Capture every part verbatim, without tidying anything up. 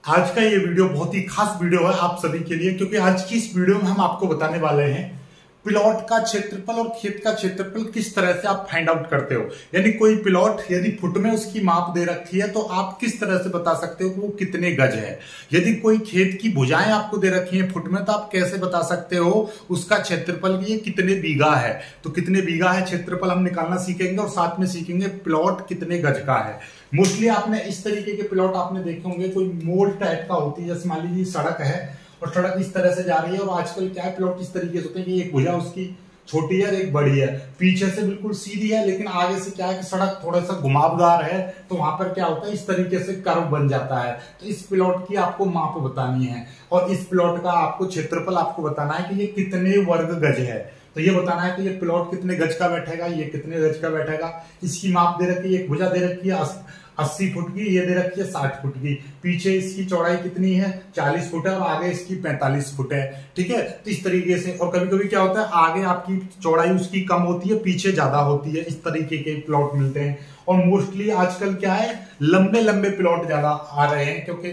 आज का ये वीडियो बहुत ही खास वीडियो है आप सभी के लिए, क्योंकि आज की इस वीडियो में हम आपको बताने वाले हैं प्लॉट का क्षेत्रफल और खेत का क्षेत्रफल किस तरह से आप फाइंड आउट करते हो। यानी कोई प्लॉट यदि फुट में उसकी माप दे रखी है तो आप किस तरह से बता सकते हो कि वो कितने गज है। यदि कोई खेत की भुजाएं आपको दे रखी हैं फुट में तो आप कैसे बता सकते हो उसका क्षेत्रफल कि ये कितने बीघा है। तो कितने बीघा है क्षेत्रफल हम निकालना सीखेंगे और साथ में सीखेंगे प्लॉट कितने गज का है। मोस्टली आपने इस तरीके के प्लॉट आपने देखे होंगे, कोई मोड़ टाइप का होती है, जैसे मान लीजिए सड़क है और सड़क इस तरह से जा रही है और आजकल क्या है प्लॉट इस तरीके से होते हैं कि एक भुजा उसकी छोटी है एक बड़ी है, पीछे से बिल्कुल सीधी है लेकिन आगे से क्या है कि सड़क थोड़ा सा घुमावदार है, तो वहां पर क्या होता है इस तरीके से कर्व बन जाता है। तो इस प्लॉट की आपको माप बतानी है और इस प्लॉट का आपको क्षेत्रफल आपको बताना है कि ये कितने वर्ग गज है। तो ये बताना है कि ये प्लॉट कितने गज का बैठेगा, ये कितने गज का बैठेगा। इसकी माप दे रखी है, एक भुजा दे रखी है अस्सी फुट की, ये दे रखी है साठ फुट की, पीछे इसकी चौड़ाई कितनी है चालीस फुट है और आगे इसकी पैंतालीस फुट है। ठीक है, तो इस तरीके से। और कभी कभी क्या होता है आगे आपकी चौड़ाई उसकी कम होती है, पीछे ज्यादा होती है, इस तरीके के प्लॉट मिलते हैं। और मोस्टली आजकल क्या है लंबे लंबे प्लॉट ज्यादा आ रहे हैं, क्योंकि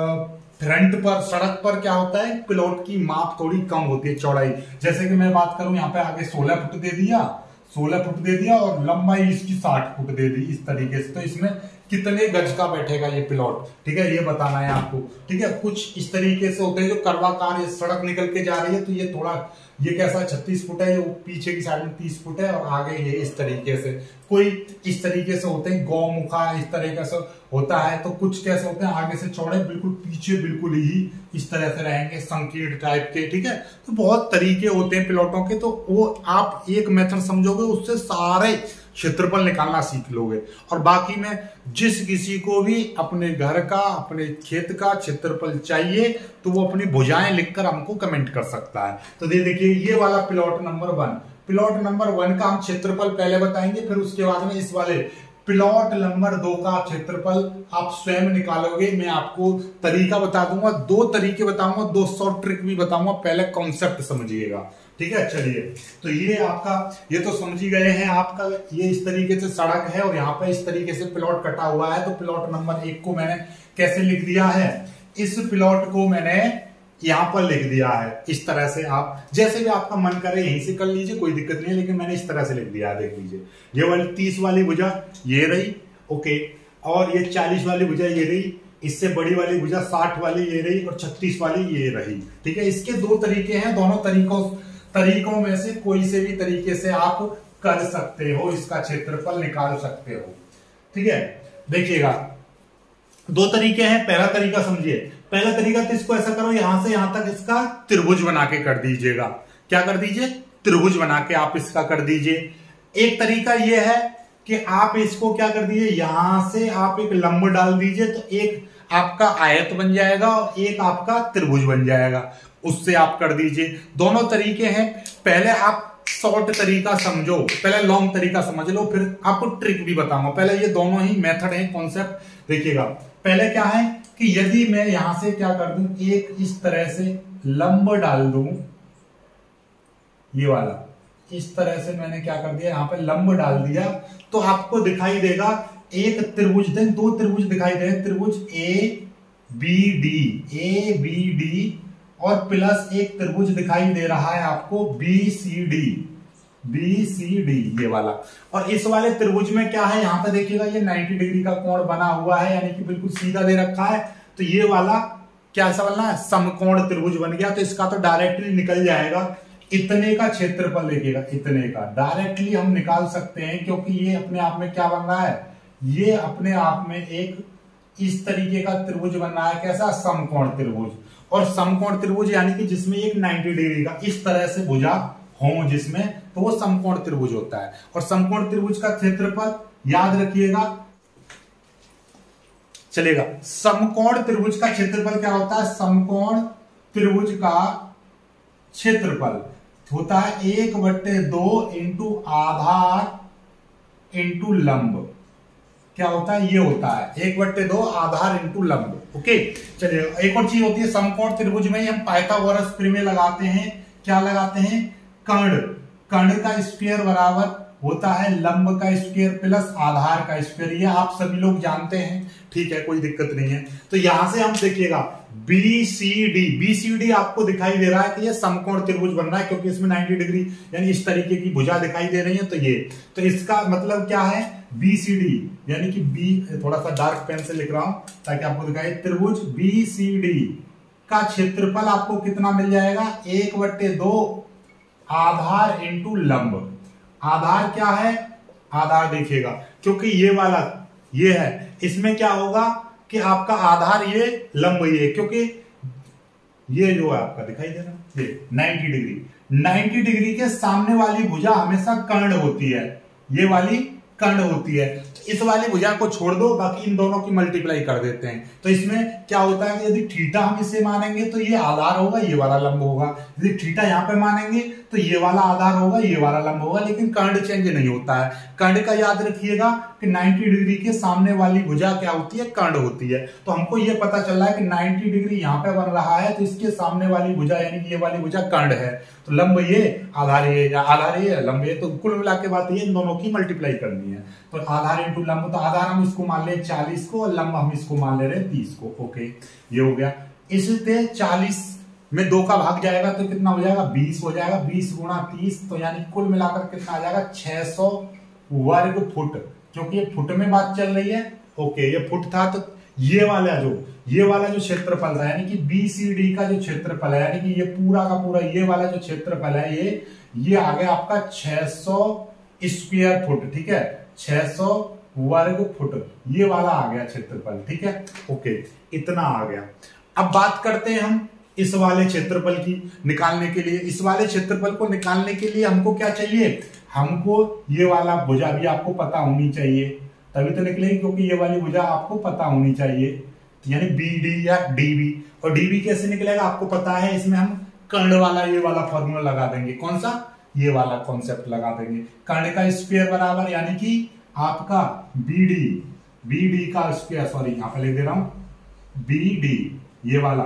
फ्रंट पर सड़क पर क्या होता है प्लॉट की माप थोड़ी कम होती है चौड़ाई। जैसे कि मैं बात करूं यहाँ पे आगे सोलह फुट दे दिया सोलह फुट दे दिया और लंबाई इसकी साठ फुट दे दी इस तरीके से। तो इसमें कितने गज का बैठेगा ये प्लॉट, ठीक है, ये बताना है आपको। ठीक है, कुछ इस तरीके से होते हैं जो कर्वाकार सड़क निकल के जा रही है तो ये थोड़ा ये कैसा छत्तीस फुट है, ये पीछे की साइड में तीस फुट है और आगे ये इस तरीके से। कोई इस तरीके से होते हैं गौमुखा इस तरीके से होता है, तो कुछ कैसे होते हैं आगे से चौड़े बिल्कुल पीछे बिल्कुल ही इस तरह से रहेंगे संकीर्ण टाइप के। ठीक है, तो बहुत तरीके होते हैं प्लॉटों के, तो वो आप एक मेथड समझोगे उससे सारे क्षेत्रफल निकालना सीख लोगे। और बाकी में जिस किसी को भी अपने घर का अपने खेत का क्षेत्रफल चाहिए तो वो अपनी भुजाएं लिखकर हमको कमेंट कर सकता है। तो ये देखिए ये वाला plot number one, plot number one का हम क्षेत्रफल पहले बताएंगे, फिर उसके बाद में इस वाले प्लॉट नंबर दो का क्षेत्रफल आप स्वयं निकालोगे। मैं आपको तरीका बता दूंगा, दो तरीके बताऊंगा, दो शॉर्ट ट्रिक भी बताऊंगा, पहले कॉन्सेप्ट समझिएगा। ठीक है, चलिए तो ये आपका ये तो समझ ही गए हैं आपका ये इस तरीके से सड़क है और यहाँ पे इस तरीके से प्लॉट कटा हुआ है। तो प्लॉट नंबर एक को मैंने कैसे लिख दिया है, इस प्लॉट को मैंने यहाँ पर लिख दिया है इस तरह से। आप जैसे भी आपका मन करे यहीं से कर लीजिए, कोई दिक्कत नहीं है, लेकिन मैंने इस तरह से लिख दिया है। देख लीजिए ये वाली तीस वाली भुजा ये रही, ओके, और ये चालीस वाली भुजा ये रही, इससे बड़ी वाली भुजा साठ वाली ये रही और छत्तीस वाली ये रही। ठीक है, इसके दो तरीके हैं, दोनों तरीकों तरीकों में से कोई से भी तरीके से आप कर सकते हो, इसका क्षेत्रफल निकाल सकते हो। ठीक है, देखिएगा दो तरीके हैं। पहला तरीका समझिए, पहला तरीका तो इसको ऐसा करो यहां से यहां तक इसका त्रिभुज बना के कर दीजिएगा। क्या कर दीजिए, त्रिभुज बना के आप इसका कर दीजिए। एक तरीका यह है कि आप इसको क्या कर दीजिए, यहां से आप एक लंब डाल दीजिए तो एक आपका आयत बन जाएगा और एक आपका त्रिभुज बन जाएगा, उससे आप कर दीजिए। दोनों तरीके हैं, पहले आप शॉर्ट तरीका समझो, पहले लॉन्ग तरीका समझ लो, फिर आपको ट्रिक भी बताऊंगा। पहले ये दोनों ही मेथड हैं, कॉन्सेप्ट देखिएगा। पहले क्या है कि यदि मैं यहां से क्या कर दूं, एक इस तरह से लंब डाल दूं, ये वाला इस तरह से मैंने क्या कर दिया यहां पे लंब डाल दिया, तो आपको दिखाई देगा एक त्रिभुज, देन दो त्रिभुज दिखाई दे, त्रिभुज A B D, A B D और प्लस एक त्रिभुज दिखाई दे रहा है आपको B C D, B C D ये वाला। और इस वाले त्रिभुज में क्या है, यहां पे देखिएगा ये नब्बे डिग्री का कोण बना हुआ है, यानी कि बिल्कुल सीधा दे रखा है। तो ये वाला क्या सा बनना है, समकोण त्रिभुज बन गया। तो इसका तो डायरेक्टली निकल जाएगा, इतने का क्षेत्रफल देखिएगा, इतने का डायरेक्टली हम निकाल सकते हैं, क्योंकि ये अपने आप में क्या बन रहा है, ये अपने आप में एक इस तरीके का त्रिभुज बन रहा है। कैसा, समकोण त्रिभुज। और समकोण त्रिभुज यानी कि जिसमें एक नब्बे डिग्री का इस तरह से भुजा हो जिसमें, तो वो समकोण त्रिभुज होता है। और समकोण त्रिभुज का क्षेत्रफल याद रखिएगा, चलेगा। समकोण त्रिभुज का क्षेत्रफल क्या होता है, समकोण त्रिभुज का क्षेत्रफल होता है एक बट्टे दो इंटू आधार इंटू लंब। क्या होता है, ये होता है एक बट्टे दो आधार इंटू लंब। ओके, चलिए एक और चीज होती है समकोण त्रिभुज में ही हम पाइथागोरस प्रमेय लगाते हैं। क्या लगाते हैं, कर्ण, कर्ण का स्क्वायर बराबर होता है लंब का स्क्वायर प्लस आधार का स्क्वायर, ये आप सभी लोग जानते हैं, ठीक है, कोई दिक्कत नहीं है। तो यहां से हम देखिएगा B C D, B C D आपको दिखाई दे रहा है कि ये समकोण त्रिभुज बन रहा है, क्योंकि इसमें नब्बे डिग्री यानी इस तरीके की भुजा दिखाई दे रही है। तो ये तो इसका मतलब क्या है, बी सी डी यानी कि बी, थोड़ा सा डार्क पेन से लिख रहा हूं ताकि आपको दिखाई, त्रिभुज बी सी डी का क्षेत्रफल आपको कितना मिल जाएगा, एक बट्टे दो आधार इंटू लंब। आधार क्या है, आधार देखिएगा क्योंकि ये वाला ये है, इसमें क्या होगा कि आपका आधार ये लंब ये, क्योंकि ये जो है आपका दिखाई दे रहा है ये नब्बे डिग्री, नब्बे डिग्री के सामने वाली भुजा हमेशा कर्ण होती है, ये वाली कर्ण होती है। तो इस वाली भुजा को छोड़ दो, बाकी इन दोनों की मल्टीप्लाई कर देते हैं। तो इसमें क्या होता है कि यदि थीटा हम इसे मानेंगे तो ये आधार होगा, ये वाला लंब होगा। यदि थीटा यहाँ पे मानेंगे तो ये वाला आधार होगा, ये वाला लंब होगा, लेकिन कर्ण चेंज नहीं होता है। कर्ण का याद रखिएगा कि नब्बे डिग्री के सामने वाली भुजा क्या होती है, कर्ण होती है। तो हमको ये पता चल रहा है कि नब्बे डिग्री यहाँ पे बन रहा है, तो इसके सामने वाली भुजा यानी कि ये वाली भुजा कर्ण है। तो लंब ये, आधार ये, या आधार ये, लंब ये, तो कुल मिला के बात ये इन दोनों की मल्टीप्लाई करनी है। तो आधार इंटू लंब, तो आधार हम इसको मान ले चालीस को और लंब हम इसको मान ले रहे तीस को। ओके, ये हो गया। इससे चालीस में दो का भाग जाएगा तो कितना हो जाएगा, बीस हो जाएगा। बीस गुणा तीस, तो यानी कुल मिलाकर कितना आ जाएगा, छह सौ वर्ग फुट, क्योंकि ये फुट में बात चल रही है। ओके, ये फुट था, तो ये वाला जो ये वाला जो क्षेत्रफल था यानी कि बी सी डी का जो क्षेत्रफल है, यानी कि ये पूरा का पूरा ये वाला जो क्षेत्रफल है, ये ये आ गया आपका छह सौ स्क्वायर फुट, ठीक है, छह सौ वर्ग फुट, ये वाला आ गया क्षेत्रफल, ठीक है। ओके, इतना आ गया। अब बात करते हैं हम इस वाले क्षेत्रफल की निकालने के लिए। इस वाले क्षेत्रफल को निकालने के लिए हमको क्या चाहिए, हमको ये वाला भुजा भी आपको पता होनी चाहिए, तभी तो निकलेगी, क्योंकि ये वाली भुजा आपको पता होनी चाहिए, यानी बी डी या डीबी। और डीबी कैसे निकलेगा आपको पता है, इसमें हम कर्ण वाला ये वाला फॉर्मूला लगा देंगे। कौन सा, ये वाला कॉन्सेप्ट लगा देंगे। कर्ण का स्क्वायर बराबर यानी कि आपका बी डी, बी डी का स्क्वायर, सॉरी यहां पे लिख दे रहा हूं, बी डी, ये वाला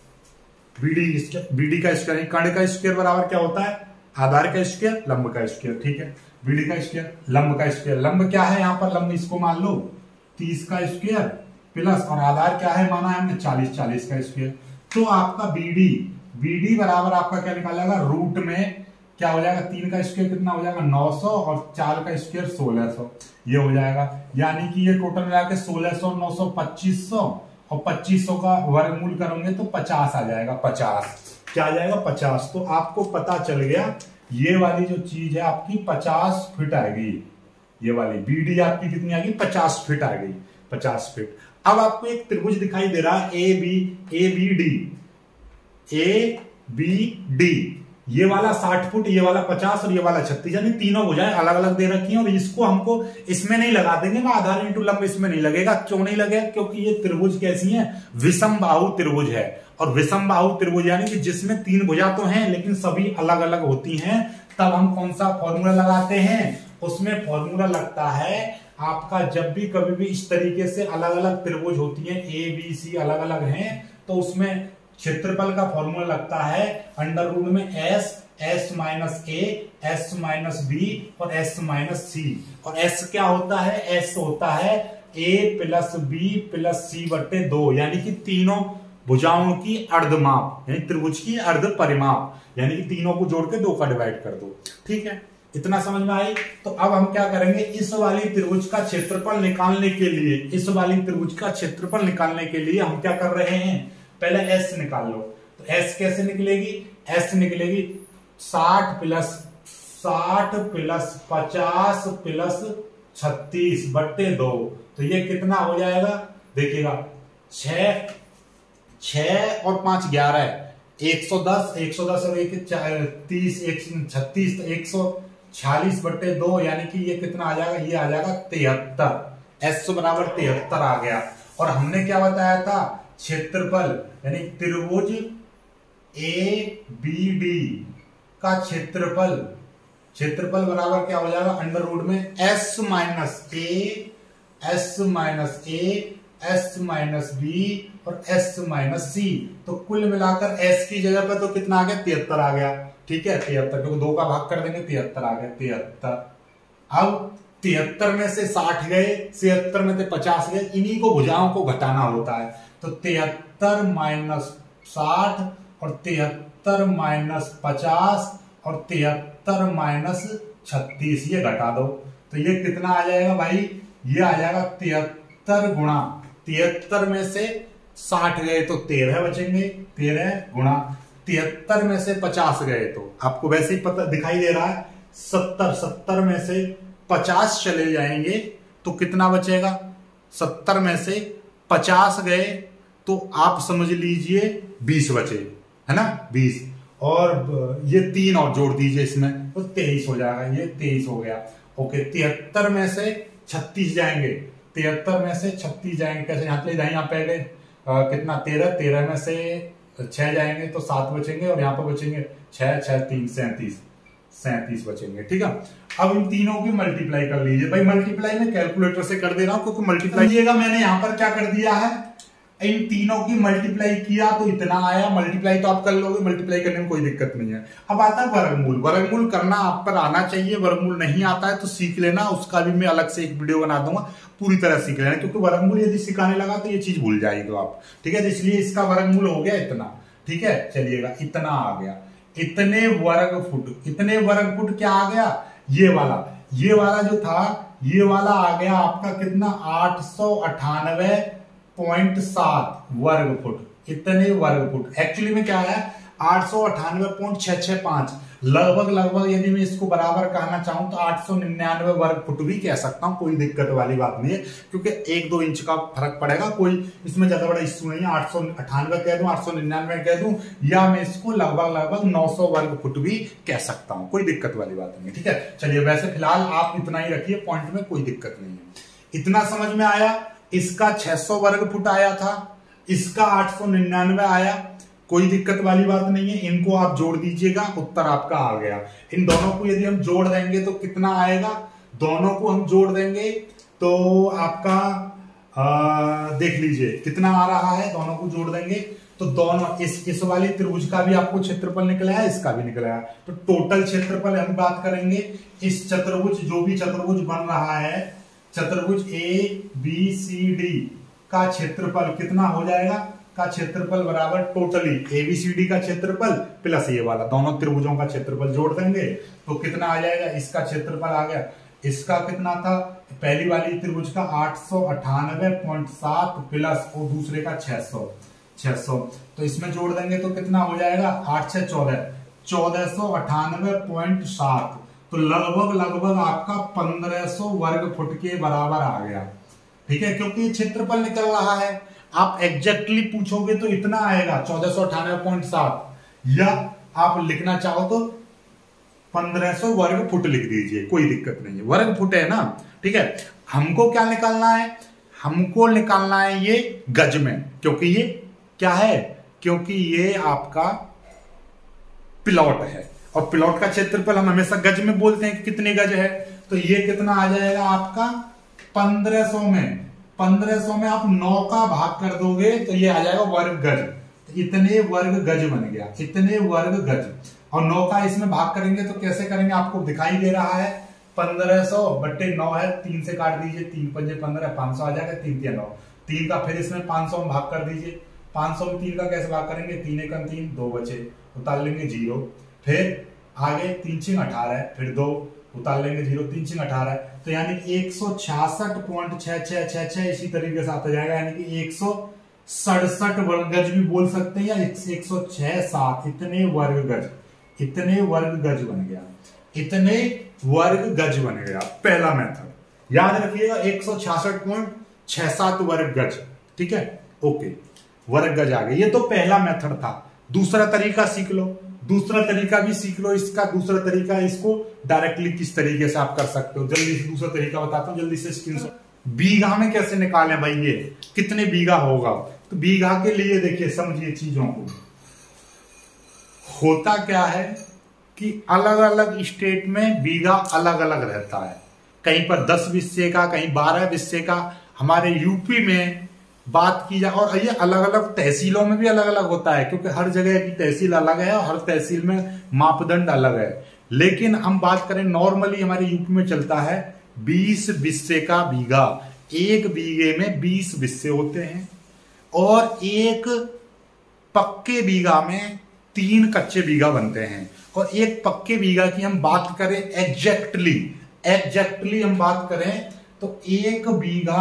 बीडी, बीडी का स्क्वायर, कर्ण का स्क्वायर बराबर क्या होता है, आधार का स्क्वायर लंब का स्क्वायर, ठीक है। बीडी का स्क्वायर लंब का स्क्वायर, लंब क्या है यहाँ पर, लंब इसको मान लो तीस का स्क्वायर प्लस, और आधार क्या है माना है हमने चालीस, चालीस का स्क्वायर। तो आपका बीडी, बीडी बराबर आपका क्या निकालेगा, रूट में क्या हो जाएगा, तीन का स्क्वायर कितना हो जाएगा, नौ सौ, और चार का स्क्वायर सोलह सौ, ये हो जाएगा। यानी कि ये टोटल मिला के सोलह सौ, नौ सौ, पच्चीस सौ, और पच्चीस सौ का वर्गमूल करोगे तो पचास आ जाएगा, पचास क्या आ जाएगा, पचास। तो आपको पता चल गया ये वाली जो चीज है आपकी पचास फीट आएगी, ये वाली बीडी आपकी कितनी आएगी, पचास फीट आ गई, पचास फीट। अब आपको एक त्रिभुज दिखाई दे रहा है A B, A B D, A B D, ये वाला साठ फुट, ये वाला पचास और ये वाला छत्तीस, यानी तीनों भुजाएं अलग अलग दे रखी हैं। और इसको हमको इसमें नहीं लगा देंगे, आधार इंटू लंब इसमें नहीं लगेगा। क्यों नहीं लगेगा, क्योंकि ये त्रिभुज कैसी है, विषम बाहु त्रिभुज है। और विषम बाहु त्रिभुज यानी कि जिसमें तीन भुजा तो हैं लेकिन सभी अलग अलग होती हैं, तब हम कौन सा फॉर्मूला लगाते हैं, उसमें फॉर्मूला लगता है आपका, जब भी कभी भी इस तरीके से अलग अलग त्रिभुज होती है, ए बी सी अलग अलग हैं, तो उसमें क्षेत्रफल का फॉर्मूला लगता है अंडर रूट में S, S minus A, S minus B और एस माइनस सी। और एस क्या होता है, एस होता है A plus B plus C बट्टे दो, यानी कि तीनों भुजाओं की अर्धमाप, यानी त्रिभुज की अर्ध परिमाप, यानी कि तीनों को जोड़ के दो का डिवाइड कर दो, ठीक है। इतना समझ में आई। तो अब हम क्या करेंगे, इस वाली त्रिभुज का क्षेत्रफल निकालने के लिए, इस वाली त्रिभुज का क्षेत्रफल निकालने के लिए हम क्या कर रहे हैं, पहले एस निकाल लो। तो एस कैसे निकलेगी, एस निकलेगी साठ प्लस साठ प्लस पचास प्लस छत्तीस बट्टे दो, तो ये कितना हो जाएगा, देखिएगा छह, छह और पांच ग्यारह, एक सौ दस, एक सौ दस और एक तीस, एक छत्तीस, तो एक सौ छियालीस बट्टे दो, यानी कि ये कितना आ जाएगा, ये आ जाएगा तिहत्तर। एस बराबर तिहत्तर आ गया। और हमने क्या बताया था, क्षेत्रफल यानी त्रिभुज ए बी डी का क्षेत्रफल, क्षेत्रफल बराबर क्या हो जाएगा, अंडर रूट में S minus A, S minus A, S minus B और एस माइनस सी। तो कुल मिलाकर एस की जगह पर तो कितना आ गया, तिहत्तर आ गया, ठीक है, तिहत्तर, क्योंकि दो का भाग कर देंगे, तिहत्तर आ गया, तिहत्तर अब तिहत्तर में से साठ गए, छिहत्तर में से पचास गए, इन्हीं को भुजाओं को घटाना होता है। तो तिहत्तर माइनस साठ और तिहत्तर माइनस पचास और तिहत्तर माइनस छत्तीस, ये घटा दो तो ये कितना आ जाएगा भाई, ये आ जाएगा तिहत्तर गुणा, तिहत्तर में से साठ गए तो तेरह बचेंगे, तेरह गुणा तिहत्तर में से पचास गए तो आपको वैसे ही पता दिखाई दे रहा है सत्तर, सत्तर में से पचास चले जाएंगे तो कितना बचेगा, सत्तर में से पचास गए तो आप समझ लीजिए बीस बचे, है ना, बीस, और ये तीन और जोड़ दीजिए इसमें तो तेईस हो जाएगा, ये तेईस हो गया। ओके, तिहत्तर में से छत्तीस जाएंगे, तिहत्तर में से छत्तीस जाएंगे, कैसे यहाँ पे यहाँ पे कितना, तेरह, तेरह में से छह जाएंगे तो सात बचेंगे और यहाँ पर बचेंगे छह, छह तीन सैंतीस, सैंतीस बचेंगे। ठीक है, अब इन तीनों की मल्टीप्लाई कर लीजिए भाई, मल्टीप्लाई में कैलकुलेटर से कर दे रहा हूं क्योंकि मल्टीप्लाई कीजिएगा, मैंने यहां पर क्या कर दिया है, इन तीनों की मल्टीप्लाई किया तो इतना आया, मल्टीप्लाई तो आप कर लोगे, मल्टीप्लाई करने में कोई दिक्कत नहीं है। अब आता है वर्गमूल, वर्गमूल करना आप पर आना चाहिए, वर्गमूल नहीं आता है तो सीख लेना, उसका भी मैं अलग से एक वीडियो बना दूंगा, पूरी तरह सीख लेना, क्योंकि वर्गमूल यदि सिखाने लगा तो ये चीज भूल जाएगी आप। ठीक है, इसलिए इसका वर्गमूल हो गया इतना। ठीक है, चलिएगा, इतना आ गया, इतने वर्ग फुट, इतने वर्ग फुट क्या आ गया, ये वाला, ये वाला जो था ये वाला आ गया आपका कितना, आठ सौ अठानवे पॉइंट सात वर्ग फुट, इतने वर्ग फुट। एक्चुअली में क्या है, आठ सौ अठानवे पॉइंट छह छह पांच, लगभग लगभग यदि मैं इसको बराबर कहना चाहूं तो आठ सौ निन्यानवे वर्ग फुट भी कह सकता हूं, कोई दिक्कत वाली बात नहीं है, क्योंकि एक दो इंच का फर्क पड़ेगा, कोई इसमें ज्यादा बड़ा इश्यू नहीं है। आठ सौ अठानवे कह दूं, आठ सौ निन्यानवे कह दूं, या मैं इसको लगभग लगभग नौ सौ वर्ग फुट भी कह सकता हूं, कोई दिक्कत वाली बात नहीं है। ठीक है, चलिए, वैसे फिलहाल आप इतना ही रखिए, पॉइंट में कोई दिक्कत नहीं है। इतना समझ में आया, इसका छह सौ वर्ग फुट आया था, इसका आठ सौ निन्यानवे आया, कोई दिक्कत वाली बात नहीं है, इनको आप जोड़ दीजिएगा, उत्तर आपका आ गया। इन दोनों को यदि हम जोड़ देंगे तो कितना आएगा, दोनों को हम जोड़ देंगे तो आपका आ, देख लीजिए कितना आ रहा है, दोनों को जोड़ देंगे तो दोनों, इस इस वाली त्रिभुज का भी आपको क्षेत्रफल निकला है, इसका भी निकला है, तो टोटल क्षेत्रफल हम बात करेंगे। इस चतुर्भुज, जो भी चतुर्भुज बन रहा है, चतुर्भुज ए बी सी डी का क्षेत्रफल कितना हो जाएगा, का क्षेत्रफल बराबर टोटली एबीसीडी का क्षेत्रफल प्लस ये वाला, दोनों त्रिभुजों का क्षेत्रफल जोड़ देंगे तो कितना आ जाएगा, इसका क्षेत्रफल आ गया, इसका कितना था, पहली वाली त्रिभुज का आठ सौ अठानवे पॉइंट सात प्लस और दूसरे का छह सौ, छह सौ, तो इसमें जोड़ देंगे तो कितना हो जाएगा, आठ छह चौदह, चौदह सौ अठानवे पॉइंट सात, तो लगभग लगभग आपका पंद्रह सौ वर्ग फुट के बराबर आ गया। ठीक है, क्योंकि क्षेत्रफल निकल रहा है, आप एग्जैक्टली पूछोगे तो इतना आएगा चौदह सौ अठानवे पॉइंट सात, या आप लिखना चाहो तो पंद्रह सौ वर्ग फुट लिख दीजिए, कोई दिक्कत नहीं है, वर्ग फुट है ना। ठीक है, हमको क्या निकालना है, हमको निकालना है ये गज में, क्योंकि ये क्या है, क्योंकि ये आपका प्लॉट है, और प्लॉट का क्षेत्रफल हम हमेशा गज में बोलते हैं कि कितने गज है, तो ये कितना आ जाएगा आपका पंद्रह सौ में, पंद्रह सौ में आप नौ का भाग कर दोगे तो ये आ जाएगा वर्ग गज, तो इतने वर्ग गज बन गया, इतने वर्ग गज, और नौ का इसमें भाग करेंगे तो कैसे करेंगे, आपको दिखाई दे रहा है, पंद्रह सौ बट्टे नौ है, तीन से काट दीजिए, तीन पंजे पंद्रह, पांच सौ आ जाएगा, तीन तीन नौ, तीन का फिर इसमें पांच सौ में भाग कर दीजिए, पांच सौ में तीन का कैसे भाग करेंगे, तीन एक तीन, दो बचे, उतार लेंगे जीरो, फिर आगे तीन छिंग अठारह, फिर दो उतार लेंगे जीरो, तीन छिंग अठारह, तो यानी एक सौ छियासठ पॉइंट छह छह छह छह इसी तरीके से आता जाएगा, यानी कि एक सौ सड़सठ वर्ग गज भी बोल सकते हैं, या एक सौ छह सात, इतने वर्ग गज, इतने वर्ग गज बन गया, इतने वर्ग गज बन गया, पहला मेथड याद रखिएगा, एक सौ छियासठ पॉइंट छह सात वर्ग गज। ठीक है, ओके, वर्ग गज आ गए, ये तो पहला मेथड था। दूसरा तरीका सीख लो, दूसरा तरीका भी सीख लो, इसका दूसरा तरीका, इसको डायरेक्टली किस तरीके से आप कर सकते हो, जल्दी से दूसरा तरीका बताता हूं, जल्दी से स्क्रीनशॉट। बीघा में कैसे निकालें भाई, ये कितने बीघा होगा, तो बीघा के लिए देखिए समझिए चीजों को, होता क्या है कि अलग अलग स्टेट में बीघा अलग अलग रहता है, कहीं पर दस विषय का, कहीं बारह विषय का, हमारे यूपी में बात की जाए, और ये अलग अलग तहसीलों में भी अलग अलग होता है, क्योंकि हर जगह की तहसील अलग है और हर तहसील में मापदंड अलग है। लेकिन हम बात करें नॉर्मली हमारे यूपी में चलता है बीस बिस्से का बीघा। एक बीघे में बीस बिस्से होते हैं और एक पक्के बीघा में तीन कच्चे बीघा बनते हैं। और एक पक्के बीघा की हम बात करें एग्जैक्टली एग्जैक्टली हम बात करें तो एक बीघा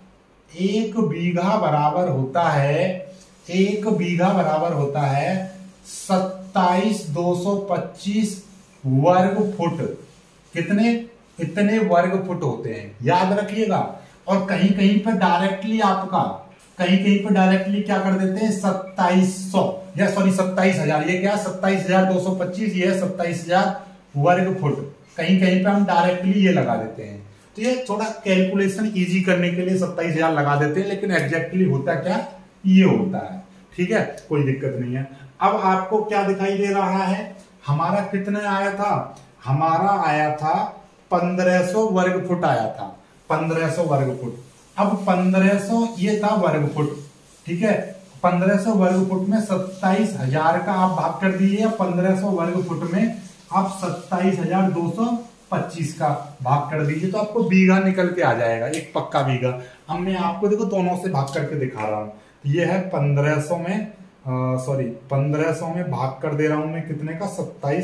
एक बीघा बराबर होता है एक बीघा बराबर होता है सत्ताईस दो सौ पच्चीस वर्ग फुट। कितने इतने वर्ग फुट होते हैं, याद रखिएगा। और कहीं कहीं पर डायरेक्टली आपका कहीं कहीं पर डायरेक्टली क्या कर देते हैं सत्ताईस सौ या सॉरी सत्ताईस हजार ये क्या सत्ताईस हजार दो सौ पच्चीस ये सत्ताईस हजार वर्ग फुट। कहीं कहीं पे हम डायरेक्टली ये लगा देते हैं, तो ये थोड़ा कैलकुलेशन इजी करने के लिए सत्ताईस हजार लगा देते हैं, लेकिन एग्जैक्टली होता क्या ये होता है। ठीक है, कोई दिक्कत नहीं है। अब आपको क्या दिखाई दे रहा है, हमारा कितने आया था, हमारा आया था पंद्रह सौ वर्ग फुट आया था, पंद्रह सौ वर्ग फुट। अब पंद्रह सौ ये था वर्ग फुट, ठीक है। पंद्रह सौ वर्ग फुट में सत्ताईस हजार का आप भाग कर दीजिए, पंद्रह सौ वर्ग फुट में आप सत्ताईस हजार दो सौ पच्चीस का भाग कर दीजिए, तो आपको बीघा निकल के आ जाएगा, एक पक्का बीघा। अब मैं आपको देखो दोनों से भाग करके दिखा रहा हूं। ये है पंद्रह सौ में सॉरी पंद्रह सौ में भाग कर दे रहा हूं मैं कितने का, सत्ताईस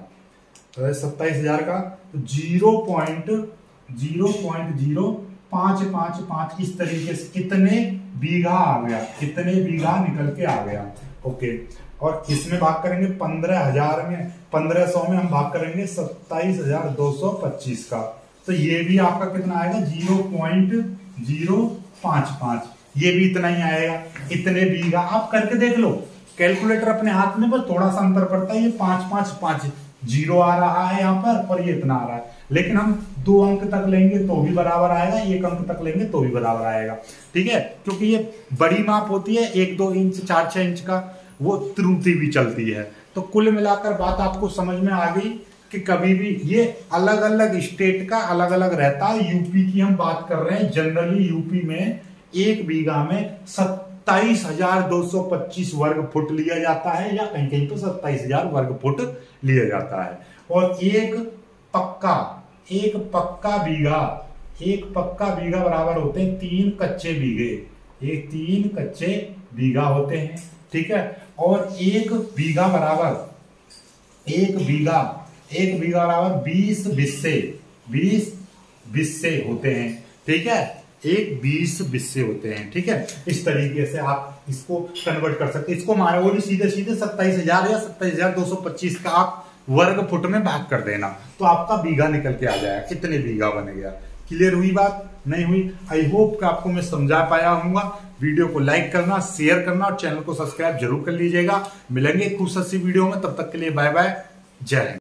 हजार सत्ताईस हजार का, तो zero point zero point zero पांच पांच पांच इस तरीके से कितने बीघा आ गया, कितने बीघा निकल के आ गया। ओके, और इसमें भाग करेंगे पंद्रह हजार में, पंद्रह सौ में हम भाग करेंगे सत्ताईस हजार दो सौ पच्चीस का, तो ये भी आपका कितना आएगा जीरो पॉइंट जीरो पांच पांच, ये भी इतना ही आएगा। इतने बीघा आप करके देख लो, कैलकुलेटर अपने हाथ में, बस थोड़ा सा अंतर पड़ता है, ये पांच पांच पांच जीरो आ रहा है यहाँ पर और ये इतना आ रहा है, लेकिन हम दो अंक तक लेंगे तो भी बराबर आएगा, एक अंक तक लेंगे तो भी बराबर आएगा। ठीक है, क्योंकि ये बड़ी माप होती है, एक दो इंच चार छह इंच का, वो त्रुटि भी चलती है। तो कुल मिलाकर बात आपको समझ में आ गई कि कभी भी ये अलग अलग स्टेट का अलग अलग रहता है। यूपी की हम बात कर रहे हैं, जनरली यूपी में एक बीघा में सत्ताईस हजार दो सौ पच्चीस वर्ग फुट लिया जाता है, या कहीं कहीं तो सत्ताईस हजार वर्ग फुट लिया जाता है। और एक पक्का एक पक्का बीघा एक पक्का बीघा बराबर होते हैं तीन कच्चे बीघे, एक तीन कच्चे बीघा होते हैं। ठीक है, और एक बीघा बराबर एक बीघा एक बीघा बराबर बीस बिस्से बीस बिस्से होते हैं। ठीक है, एक बीस बिस्से होते हैं। ठीक है, इस तरीके से आप इसको कन्वर्ट कर सकते हैं। इसको मारे वो भी सीधे सीधे सत्ताईस हजार या सत्ताईस हजार दो सौ पच्चीस का आप वर्ग फुट में भाग कर देना, तो आपका बीघा निकल के आ जाएगा, कितने बीघा बन गया। क्लियर हुई बात, नहीं हुई? आई होप कि आपको मैं समझा पाया हूँ। वीडियो को लाइक करना, शेयर करना और चैनल को सब्सक्राइब जरूर कर लीजिएगा। मिलेंगे कुछ अच्छी वीडियो में, तब तक के लिए बाय बाय, जय हिंद।